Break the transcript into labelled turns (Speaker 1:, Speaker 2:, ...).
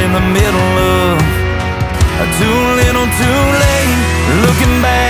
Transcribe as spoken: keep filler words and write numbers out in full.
Speaker 1: in the middle of too little, too late. Looking back,